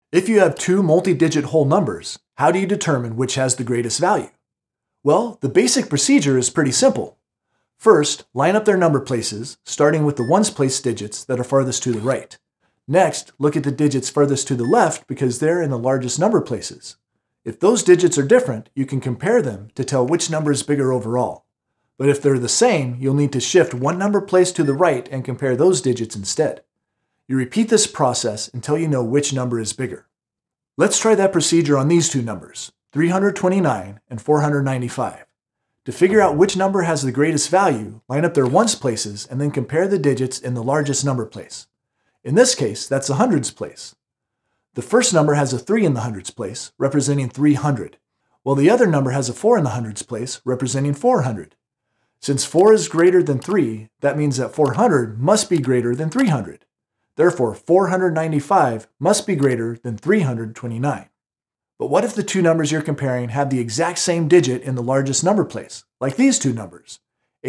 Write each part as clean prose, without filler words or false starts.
If you have two multi-digit whole numbers, how do you determine which has the greatest value? Well, the basic procedure is pretty simple. First, line up their number places, starting with the ones place digits that are farthest to the right. Next, look at the digits farthest to the left because they're in the largest number places. If those digits are different, you can compare them to tell which number is bigger overall. But if they're the same, you'll need to shift one number place to the right and compare those digits instead. You repeat this process until you know which number is bigger. Let's try that procedure on these two numbers, 329 and 495. To figure out which number has the greatest value, line up their ones places and then compare the digits in the largest number place. In this case, that's the hundreds place. The first number has a 3 in the hundreds place, representing 300, while the other number has a 4 in the hundreds place, representing 400. Since 4 is greater than 3, that means that 400 must be greater than 300. Therefore, 495 must be greater than 329. But what if the two numbers you're comparing have the exact same digit in the largest number place, like these two numbers,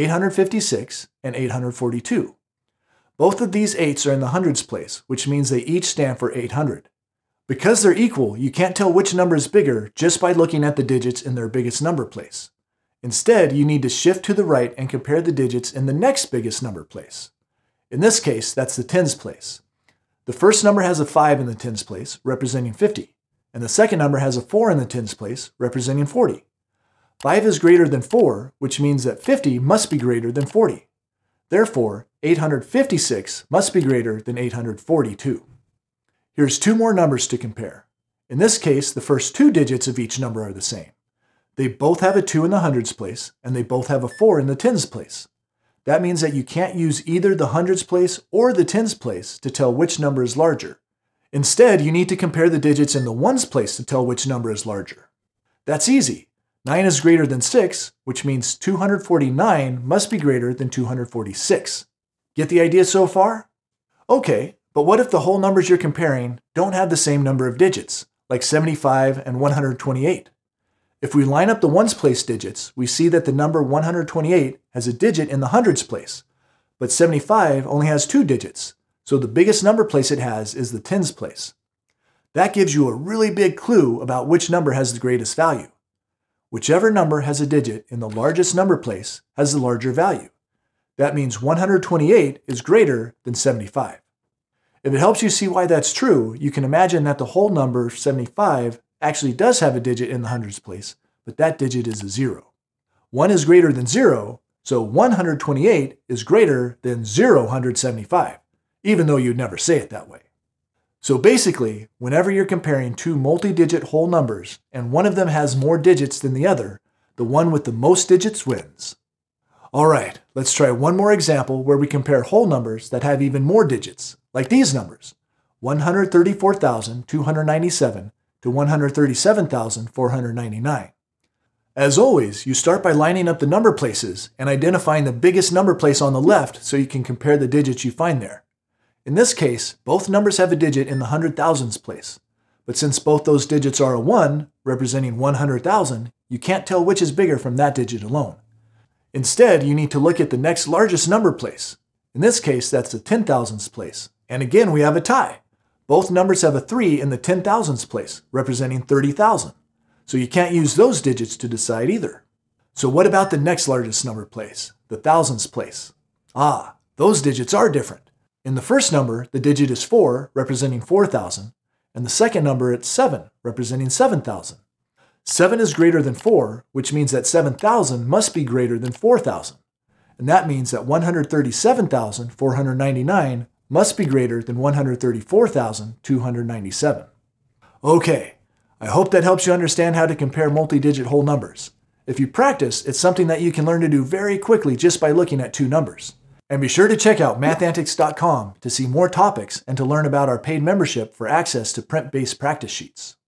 856 and 842? Both of these 8s are in the hundreds place, which means they each stand for 800. Because they're equal, you can't tell which number is bigger just by looking at the digits in their biggest number place. Instead, you need to shift to the right and compare the digits in the next biggest number place. In this case, that's the tens place. The first number has a 5 in the tens place, representing 50, and the second number has a 4 in the tens place, representing 40. 5 is greater than 4, which means that 50 must be greater than 40. Therefore, 856 must be greater than 842. Here's two more numbers to compare. In this case, the first two digits of each number are the same. They both have a 2 in the hundreds place, and they both have a 4 in the tens place. That means that you can't use either the hundreds place or the tens place to tell which number is larger. Instead, you need to compare the digits in the ones place to tell which number is larger. That's easy. 9 is greater than 6, which means 249 must be greater than 246. Get the idea so far? Okay, but what if the whole numbers you're comparing don't have the same number of digits, like 75 and 128? If we line up the ones place digits, we see that the number 128 has a digit in the hundreds place, but 75 only has 2 digits, so the biggest number place it has is the tens place. That gives you a really big clue about which number has the greatest value. Whichever number has a digit in the largest number place has the larger value. That means 128 is greater than 75. If it helps you see why that's true, you can imagine that the whole number 75 actually does have a digit in the hundreds place, but that digit is a 0. 1 is greater than 0, so 128 is greater than 075, even though you'd never say it that way. So basically, whenever you're comparing two multi-digit whole numbers and one of them has more digits than the other, the one with the most digits wins. Alright, let's try one more example where we compare whole numbers that have even more digits, like these numbers, 134,297 to 137,499. As always, you start by lining up the number places and identifying the biggest number place on the left so you can compare the digits you find there. In this case, both numbers have a digit in the hundred thousands place. But since both those digits are a 1, representing 100,000, you can't tell which is bigger from that digit alone. Instead, you need to look at the next largest number place. In this case, that's the 10,000s place. And again, we have a tie. Both numbers have a 3 in the 10,000s place, representing 30,000. So you can't use those digits to decide either. So what about the next largest number place, the thousands place? Ah, those digits are different. In the first number, the digit is 4, representing 4,000, and the second number it's 7, representing 7,000. 7 is greater than 4, which means that 7,000 must be greater than 4,000. And that means that 137,499 must be greater than 134,297. Okay, I hope that helps you understand how to compare multi-digit whole numbers. If you practice, it's something that you can learn to do very quickly just by looking at two numbers. And be sure to check out mathantics.com to see more topics and to learn about our paid membership for access to print-based practice sheets.